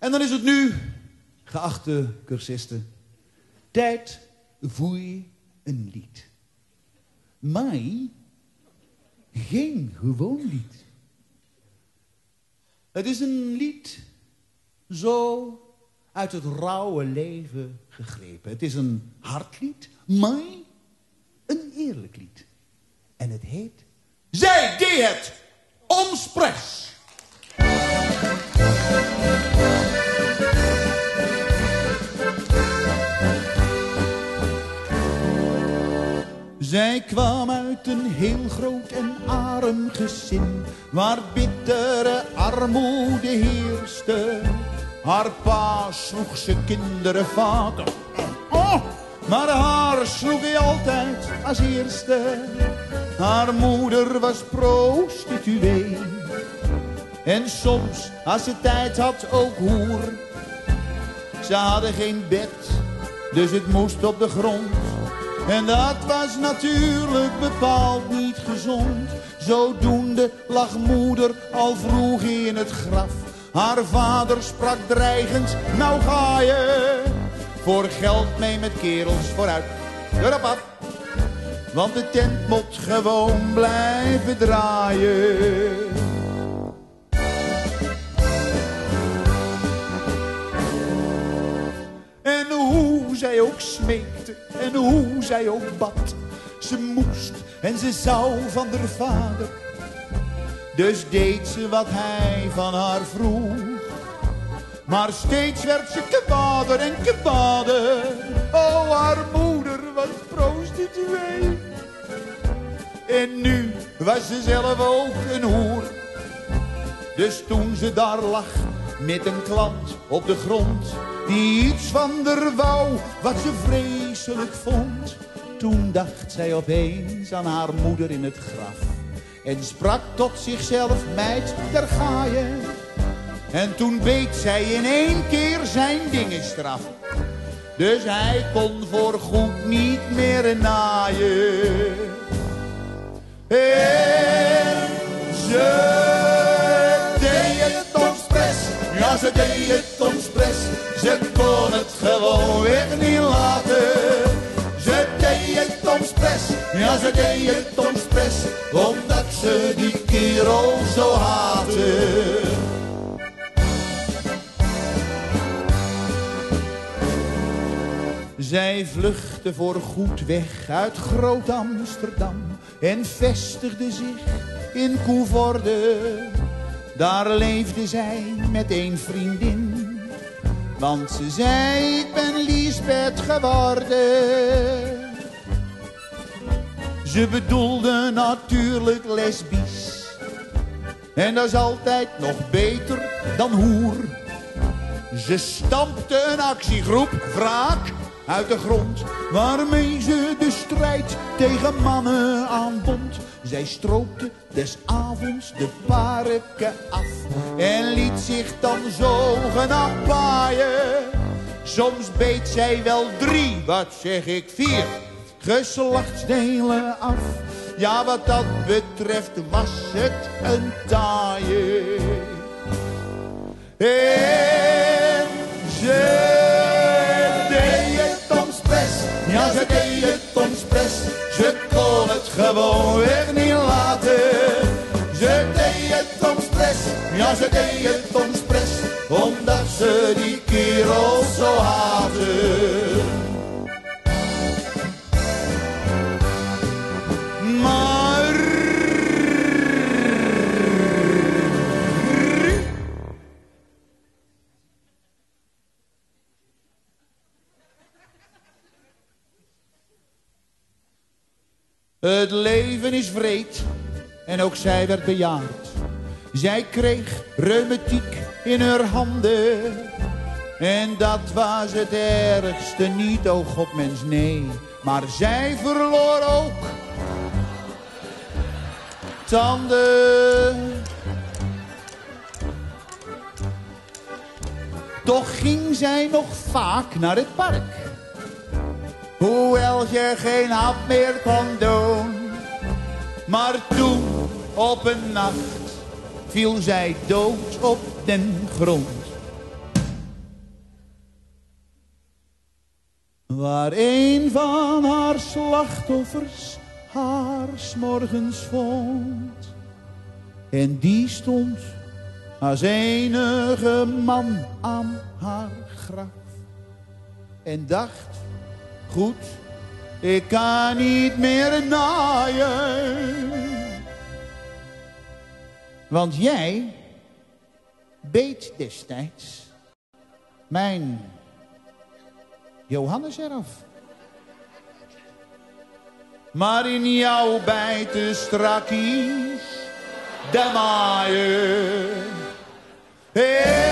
En dan is het nu, geachte cursisten, tijd voor een lied. Maar geen gewoon lied. Het is een lied zo uit het rauwe leven gegrepen. Het is een hartlied, maar een eerlijk lied. En het heet Zij die het omspres. Zij kwam uit een heel groot en arm gezin, waar bittere armoede heerste. Haar pa sloeg zijn kinderen vaak, maar haar sloeg hij altijd als eerste. Haar moeder was prostituee en soms, als ze tijd had, ook hoer. Ze hadden geen bed, dus het moest op de grond. En dat was natuurlijk bepaald niet gezond. Zodoende lag moeder al vroeg in het graf. Haar vader sprak dreigend, nou ga je voor geld mee met kerels vooruit. Erop af, want de tent moet gewoon blijven draaien. En hoe zij ook smeekte en hoe zij ook bad, ze moest en ze zou van haar vader. Dus deed ze wat hij van haar vroeg. Maar steeds werd ze kwader en kwader. Oh, haar moeder was prostituee. En nu was ze zelf ook een hoer. Dus toen ze daar lag met een klant op de grond, die iets van der wou, wat ze vreselijk vond. Toen dacht zij opeens aan haar moeder in het graf. En sprak tot zichzelf, meid, daar ga je. En toen beet zij in één keer zijn dingenstraf. Dus hij kon voorgoed niet meer naaien. En ze deed het omspres. Ja, ze deed het omspres. Ze kon het gewoon weer niet laten. Ze deed het omspres. Ja, ze deed het omspres. Omdat ze die kerel zo haatte. Zij vluchtte voor goed weg uit Groot-Amsterdam en vestigde zich in Coevorde. Daar leefde zij met een vriendin, want ze zei, ik ben Liesbeth geworden. Ze bedoelde natuurlijk lesbisch, en dat is altijd nog beter dan hoer. Ze stampte een actiegroep, wraak, uit de grond, waarmee ze de strijd tegen mannen aanbond. Zij stroopte des avonds de parken af en liet zich dan zogenaamd paaien. Soms beet zij wel 3, wat zeg ik, 4 geslachtsdelen af. Ja, wat dat betreft was het een taaie. En ze deed het omspres. Ja, ze deed het omspres. Ze kon het gewoon weer niet laten. Ze deed het omspres. Ja, ze deed het omspres. Omdat ze die kerel zo haatte. Maar het leven is wreed en ook zij werd bejaard. Zij kreeg reumatiek in haar handen. En dat was het ergste niet, o godmens, nee. Maar zij verloor ook tanden. Toch ging zij nog vaak naar het park, hoewel je geen hap meer kon doen. Maar toen op een nacht viel zij dood op den grond. waar een van haar slachtoffers haar 's morgens vond. En die stond als enige man aan haar graf. En dacht, goed, ik kan niet meer naaien. Want jij beet destijds mijn Johannes eraf. Maar in jou bijten strakkies de maaien. Hey.